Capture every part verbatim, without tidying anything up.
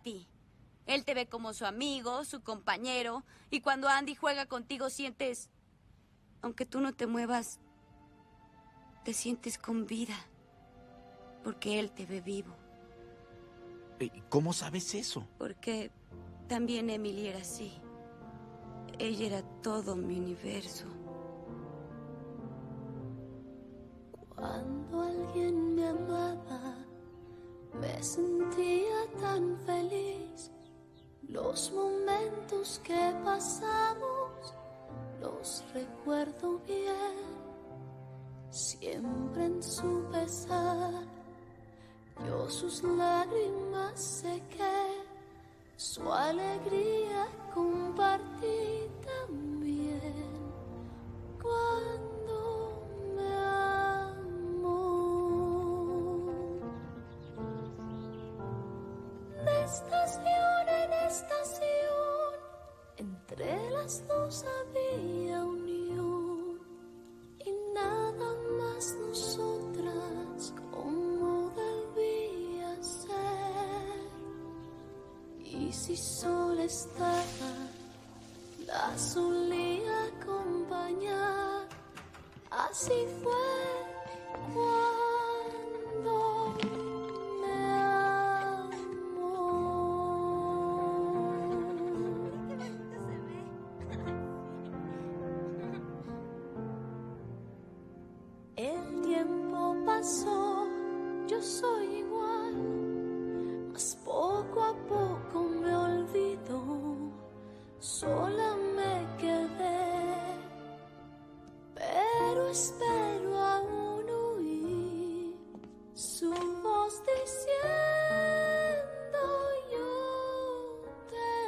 ti. Él te ve como su amigo, su compañero, y cuando Andy juega contigo sientes, aunque tú no te muevas, te sientes con vida, porque él te ve vivo. ¿Y cómo sabes eso? Porque también Emily era así. Ella era todo mi universo. Cuando alguien me amaba, me sentía tan feliz. Los momentos que pasamos los recuerdo bien. Siempre en su pesar, yo sus lágrimas sequé. Su alegría compartí también. Cuando me amó, de estación en estación, entre las dos había unión, y nada más nosotras como debía ser. Y si sola estaba, la solía acompañar. Así fue cuando me amó. El tiempo pasó, yo soy igual, mas poco a poco me olvidó. Sola me quedé, pero espero aún oír su voz diciendo yo te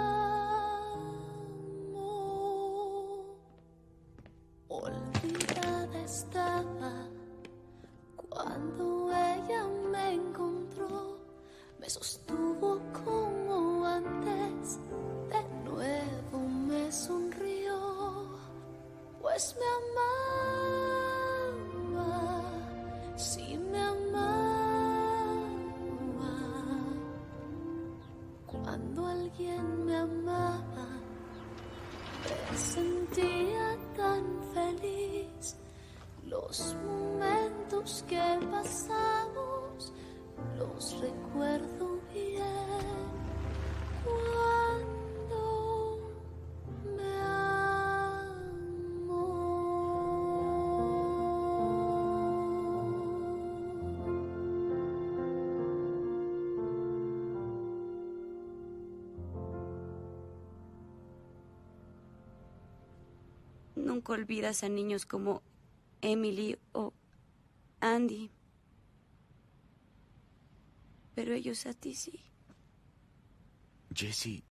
amo. Olvidada estaba cuando ella me encontró, me sostuvo como antes, de nuevo me sonrió, pues me amaba, sí me amaba. Cuando alguien me amaba, me sentía tan feliz. Los momentos que pasamos los recuerdo bien. Cuando me amó. Nunca olvidas a niños como Emily o Andy. Pero ellos a ti sí. Jessie,